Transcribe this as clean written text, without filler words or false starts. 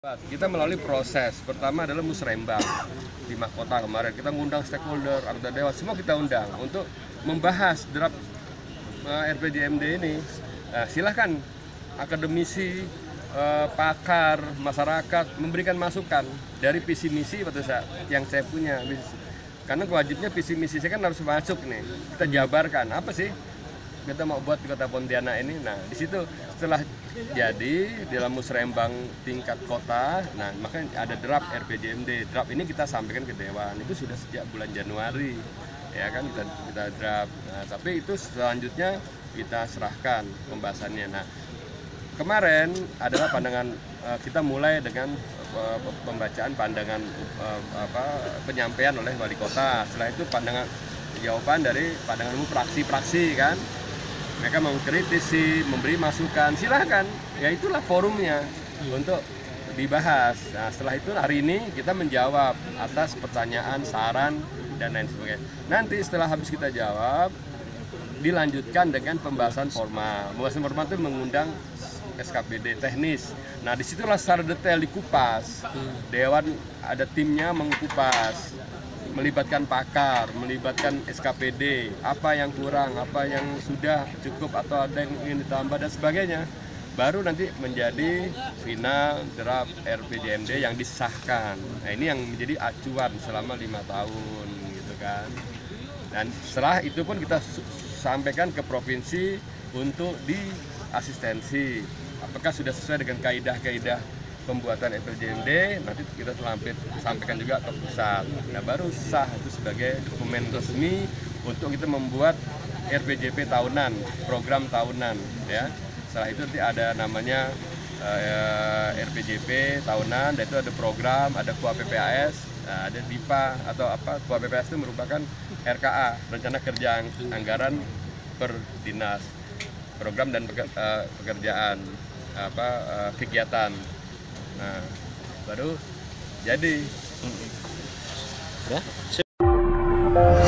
Kita melalui proses, pertama adalah musrembang di Mahkota kemarin. Kita ngundang stakeholder, anggota dewan, semua kita undang untuk membahas draft RPJMD ini. Silahkan akademisi, pakar, masyarakat memberikan masukan dari visi misi yang saya punya. Karena wajibnya visi misi saya kan harus masuk nih. Kita jabarkan apa sih kita mau buat di Kota Pontianak ini. Nah, di situ setelah jadi dalam musrembang tingkat kota, nah makanya ada draft RPJMD. Draft ini kita sampaikan ke Dewan, itu sudah sejak bulan Januari, ya kan kita draft. Nah, tapi itu selanjutnya kita serahkan pembahasannya. Nah, kemarin adalah pandangan kita mulai dengan pembacaan pandangan penyampaian oleh wali kota. Setelah itu jawaban dari pandangan fraksi-fraksi kan. Mereka mengkritisi, memberi masukan, silahkan. Ya itulah forumnya untuk dibahas. Nah, setelah itu hari ini kita menjawab atas pertanyaan, saran, dan lain sebagainya. Nanti setelah habis kita jawab, dilanjutkan dengan pembahasan formal. Pembahasan formal itu mengundang SKPD teknis. Nah, disitulah secara detail dikupas. Dewan ada timnya mengupas, melibatkan pakar, melibatkan SKPD, apa yang kurang, apa yang sudah cukup atau ada yang ingin ditambah dan sebagainya. Baru nanti menjadi final draft RPJMD yang disahkan. Nah, ini yang menjadi acuan selama 5 tahun gitu kan. Dan setelah itu pun kita sampaikan ke provinsi untuk diasistensi. Apakah sudah sesuai dengan kaidah-kaidah pembuatan RPJMD, nanti kita sampaikan juga ke pusat. Nah, baru sah itu sebagai dokumen resmi untuk kita membuat RPJP tahunan, program tahunan, ya. Setelah itu nanti ada namanya RPJP tahunan, dan itu ada program, ada KUA PPAS, ada DIPA atau apa. KUA PPAS itu merupakan RKA, rencana kerja anggaran per dinas, program dan pekerjaan kegiatan. Nah, baru jadi. Ya.